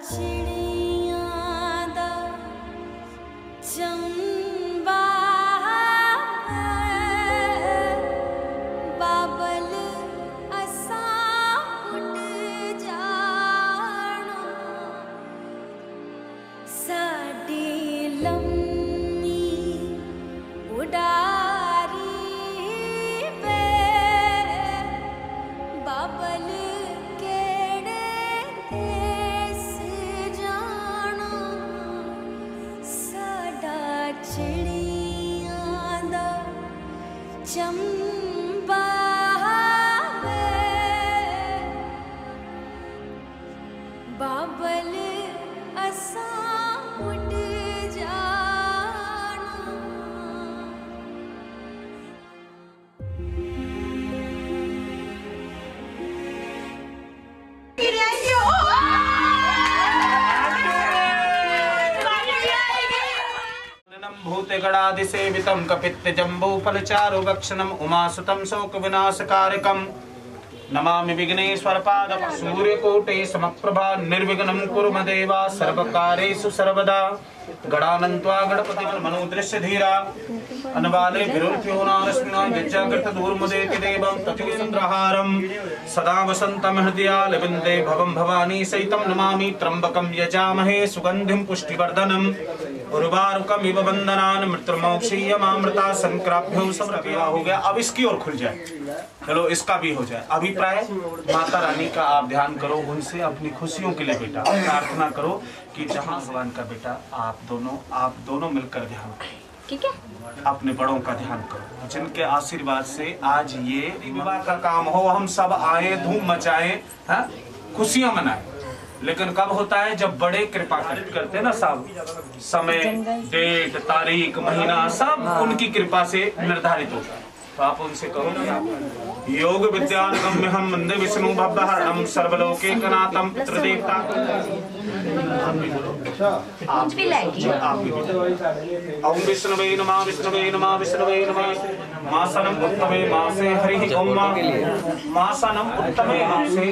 चिड़ियां दा चंबा बाबल असां उड़ जाना साडी लम्मी उडारी वे बाबल चिड़ियां दा चंबा बाबल असां उड़ जाना भूते गणादिसेवितं कपित्त जम्बूफलचारु भक्षणम् उमासुतं शोकविनाशकारकम् नमामि विघ्नेश्वरपादं सूर्यकोटि समप्रभा निर्विघ्नं कुरु मदेवा सर्वकारेषु सर्वदा गणानन्त्वा गणपतिर्मनोदृश्य धीरा अनबाले विरुद्ध्योनारस्मिना विद्याकृत दूर्मुदेति देवं तथैन्द्रहारं सदा वसन्तं हृदयालविन्दे भवं भवानी सहितं नमामि त्र्यम्बकं यजामहे सुगन्धिं पुष्टिवर्धनम् उर्वारुकमिव वन्दनान् मृत्युर्मोक्षीयमामृता संक्राभ्यो समर्पिया हो गया। अब इसकी ओर खुल जाए, चलो इसका भी हो जाए। अभिप्राय माता रानी का आप ध्यान करो, उनसे अपनी खुशियों के लिए बेटा प्रार्थना करो कि जहाँ भगवान का बेटा आप दोनों मिलकर ध्यान करो, ठीक है। अपने बड़ों का ध्यान करो जिनके आशीर्वाद से आज ये विवाह का काम हो, हम सब आए, धूम मचाए, खुशियां मनाए। लेकिन कब होता है जब बड़े कृपा करते हैं ना, सब समय डेट तारीख महीना सब उनकी कृपा से निर्धारित होता है। तो आप उनसे कहो योग विद्यागम्य हम वंदे विष्णु भवहरणं सर्वलोकैकनाथं पितृदेवता कुछ भी लाएगी। ओम विष्णवे नमः विष्णवे नमः विष्णवे नमः मासनम उत्तमे मासे हरि ओम मासनम उत्तमे मासे।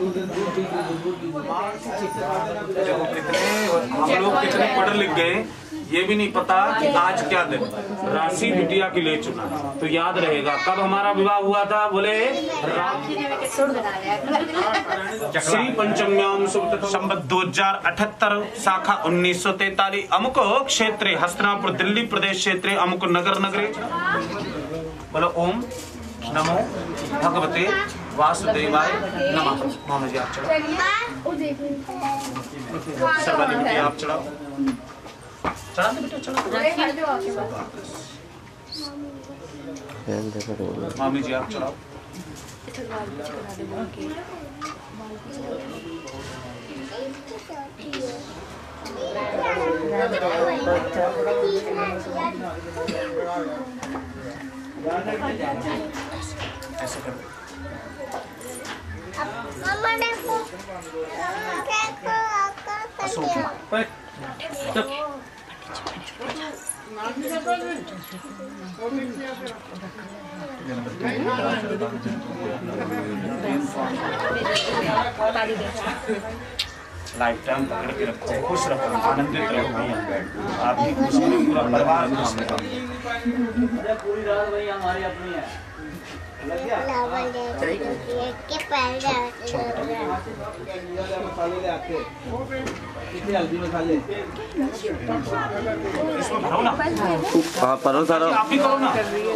हम लोग कितने पढ़ लिख गए ये भी नहीं पता कि आज क्या दिन राशि बिटिया के लिए चुना, तो याद रहेगा कब हमारा विवाह हुआ था। बोले श्री पंचम्याम संवत 2078 शाखा 1943 अमुक क्षेत्रे हस्तिनापुर दिल्ली प्रदेश क्षेत्रे अमुक नगर नगरे। बोलो ओम नमो भगवते वासुदेवाय नमः। मामा जी आप चढ़ाओ, सर्वाली बिटिया आप चढ़ाओ, चढ़ा दे बेटा चढ़ा। मामी जी आप चढ़ाओ। ऐसे कर लाइफ टाइम पकड़ के रखो, खुश रखो, आनंदित रहो भैया। आप भी खुश रहो, पूरा परिवार खुश रहो। पूरी रात भैया हमारी अपनी है। इसमें भरो ना, परो सारा आप ही करो ना,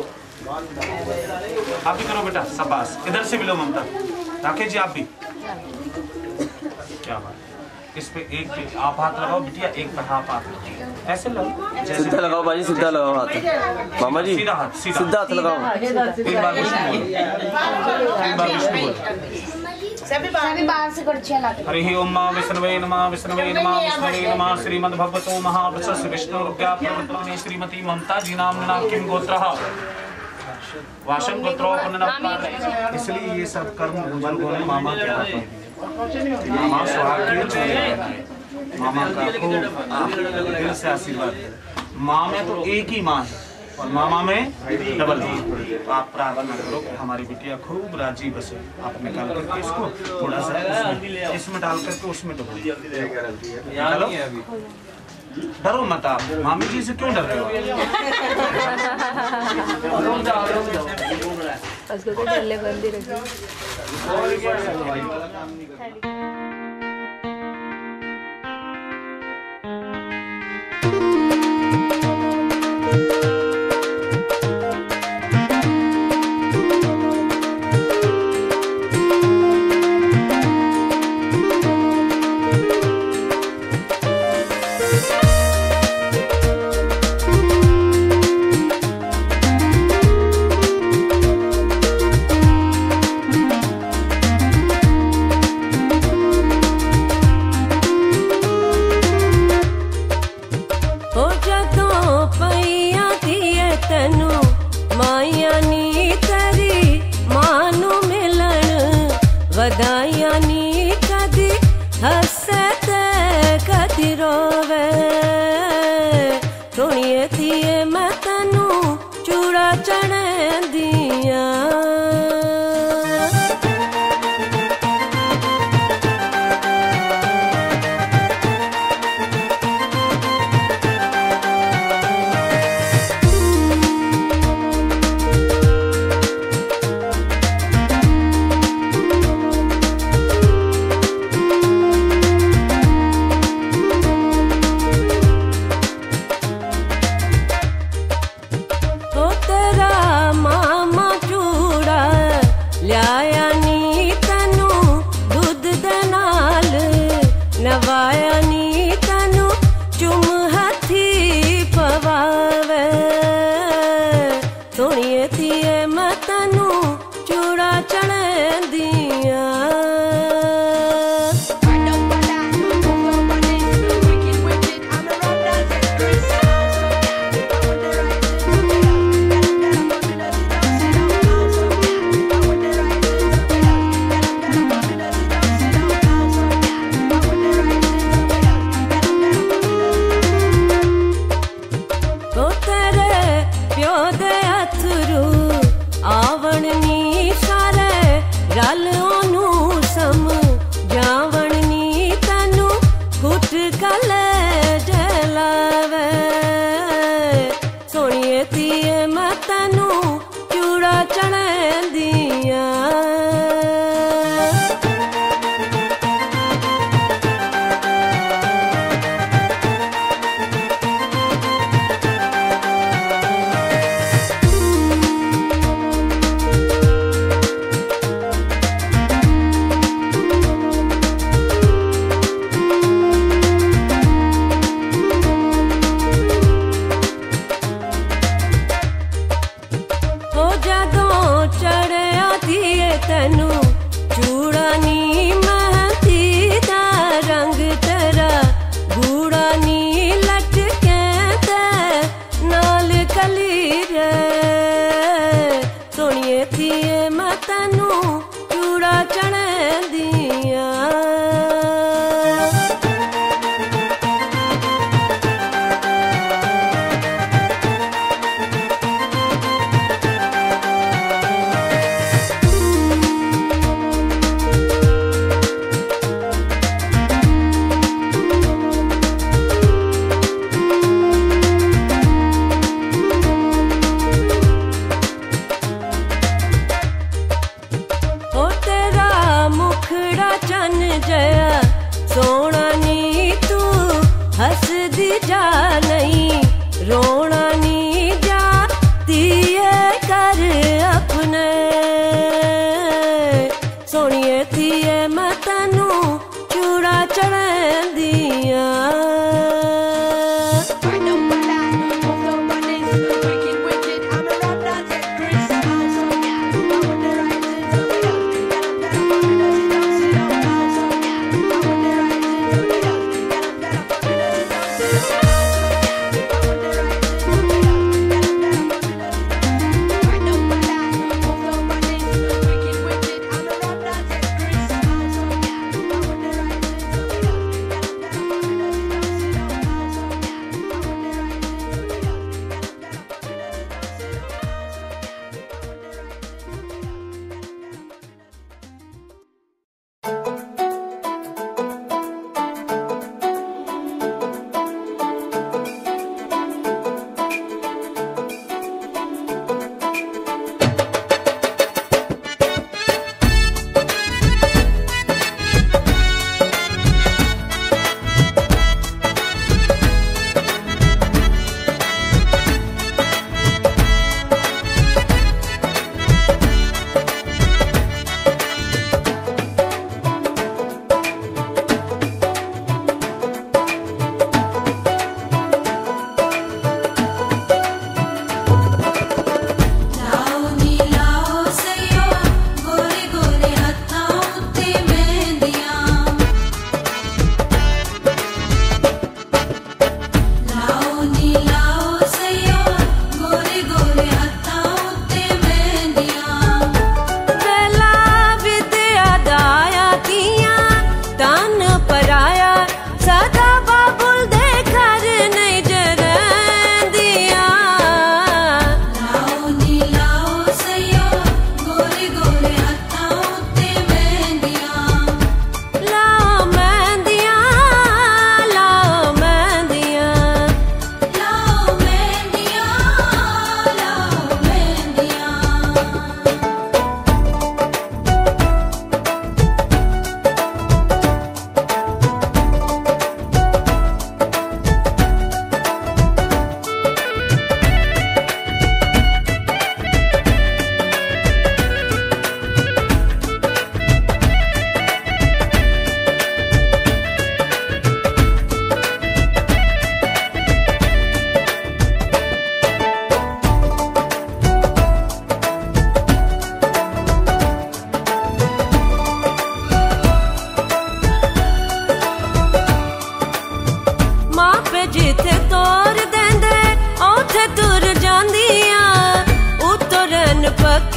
आप ही करो बेटा। शाबाश, इधर से मिलो ममता, राकेश जी आप भी। क्या बात, इस पे एक पे आप हाथ लगाओ बिटिया, एक पे हाथ ऐसे लगाओ, सीधा लगाओ भाई, सीधा लगाओ हाथ। मामा जी सीधा हाथ, सीधा हाथ लगाओ। एक बार विष्णु बोलो, एक बार विष्णु बोलो। सभी बाहर से पर्चियां लाते। हरि ओम विष्णवे नमः विष्णवे नमः विष्णवे नमः। श्रीमद्भगवतो महापुरुषस्य विष्णुरुज्ञा प्रवर्तने श्रीमती ममता जी नाम्ना किं गोत्रः वाशं गोत्रोपनः। इसलिए ये सब कर्म बुजुर्गों ने मामा के हाथों मामा सुहाग की चले, मामा का खूब दिल से आशीर्वाद। माँ में तो एक ही माँ है, और मामा में डबल जी। तो आप प्रार्थना करो कि हमारी बिटिया खूब राजी बसे। आप निकाल करके इसको थोड़ा सा इसमें डाल करके उसमें डुबो। निकालो, डरो मत आप। मामी जी से क्यों डर रहे हो?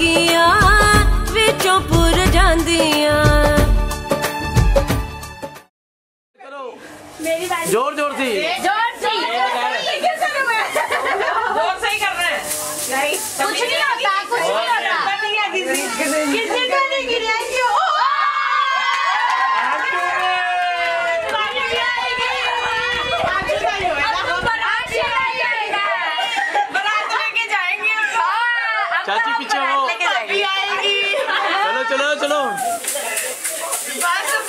ਝਾਕੀਆਂ ਵਿੱਚੋਂ ਪੁਰ ਜਾਂਦੀਆਂ जोर जोर से जोर से करना है कुछ नहीं होता कुछ नहीं होता किसी को नहीं गिराएंगे चाची पीछे हो चलो चलो चलो बस